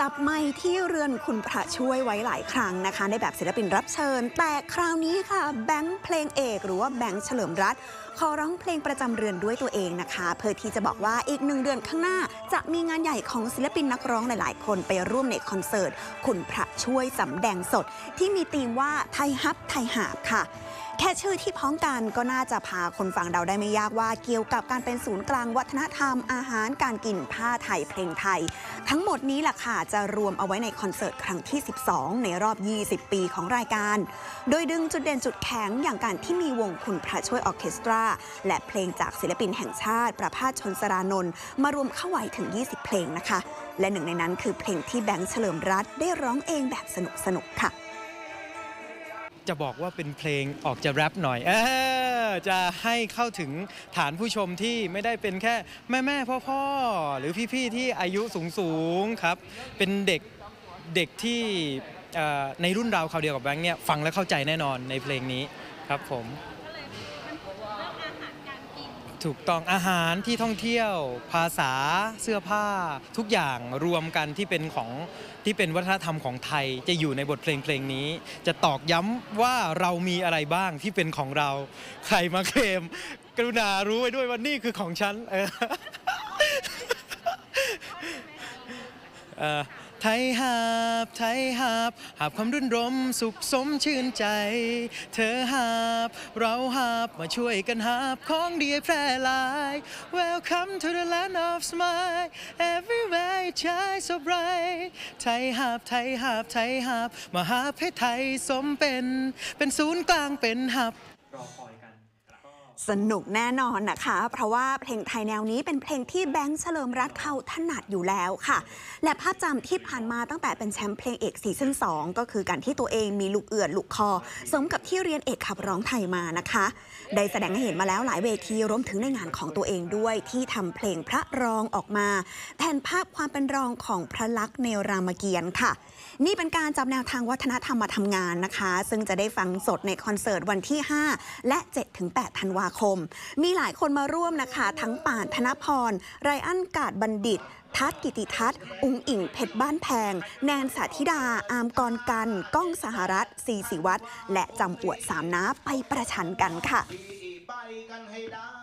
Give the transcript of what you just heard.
จับไมค์ที่เรือนคุณพระช่วยไว้หลายครั้งนะคะในแบบศิลปินรับเชิญแต่คราวนี้ค่ะแบงค์เพลงเอกหรือว่าแบงค์เฉลิมรัตน์ขอร้องเพลงประจำเรือนด้วยตัวเองนะคะเพื่อที่จะบอกว่าอีก1 เดือนข้างหน้าจะมีงานใหญ่ของศิลปินนักร้องหลายๆคนไปร่วมในคอนเสิร์ตคุณพระช่วยสำแดงสดที่มีธีมว่าไทยฮับไทยหาบค่ะแค่ชื่อที่พ้องกันก็น่าจะพาคนฟังเดาได้ไม่ยากว่าเกี่ยวกับการเป็นศูนย์กลางวัฒนธรรมอาหารการกินผ้าไทยเพลงไทยทั้งหมดนี้แหละค่ะจะรวมเอาไว้ในคอนเสิร์ตครั้งที่12ในรอบ20 ปีของรายการโดยดึงจุดเด่นจุดแข็งอย่างการที่มีวงคุณพระช่วยออร์เคสตราและเพลงจากศิลปินแห่งชาติประภาสชนสรานนท์มารวมเข้าไว้ถึง20 เพลงนะคะและหนึ่งในนั้นคือเพลงที่แบงค์เฉลิมรัตน์ได้ร้องเองแบบสนุกค่ะจะบอกว่าเป็นเพลงออกจะแรปหน่อยจะให้เข้าถึงฐานผู้ชมที่ไม่ได้เป็นแค่แม่พ่อหรือพี่ๆที่อายุสูงครับเป็นเด็กที่ในรุ่นราวคราวเดียวกับแบงค์เนี่ยฟังและเข้าใจแน่นอนในเพลงนี้ครับผมถูกต้องอาหารที่ท่องเที่ยวภาษาเสื้อผ้าทุกอย่างรวมกันที่เป็นวัฒนธรรมของไทยจะอยู่ในบทเพลงนี้จะตอกย้ำว่าเรามีอะไรบ้างที่เป็นของเราใครมาเคลมกรุณารู้ไว้ด้วยว่านี่คือของฉันไทยหาบไทยหาบหาบความรื่นรมสุขสมชื่นใจเธอหาบเราหาบมาช่วยกันหาบของดีแพร่หลาย Welcome to the land of smile everywhere it shines so bright ไทยหาบไทยหาบไทยหาบมาหาบให้ไทยสมเป็นศูนย์กลางเป็นหับรอคอยกันสนุกแน่นอนนะคะเพราะว่าเพลงไทยแนวนี้เป็นเพลงที่แบงค์เฉลิมรัตน์เขาถนัดอยู่แล้วค่ะและภาพจำที่ผ่านมาตั้งแต่เป็นแชมป์เพลงเอกซีซั่น2ก็คือการที่ตัวเองมีลูกเอือดลูกคอสมกับที่เรียนเอกขับร้องไทยมานะคะได้แสดงให้เห็นมาแล้วหลายเวทีรวมถึงในงานของตัวเองด้วยที่ทำเพลงพระรองออกมาแทนภาพความเป็นรองของพระลักษณ์ในรามเกียรติ์ค่ะนี่เป็นการจับแนวทางวัฒนธรรมมาทำงานนะคะซึ่งจะได้ฟังสดในคอนเสิร์ตวันที่5และ7-8 ธันวาคมมีหลายคนมาร่วมนะคะทั้งป่านธนพรไรอันกาดบัณฑิตทัศกิติทัศน์อุ๋งอิงเพชรบ้านแพงแนนสาธิดาอามกรกันก้องสหรัฐศรีศิวัตรและจำอวดสามน้าไปประชันกันค่ะ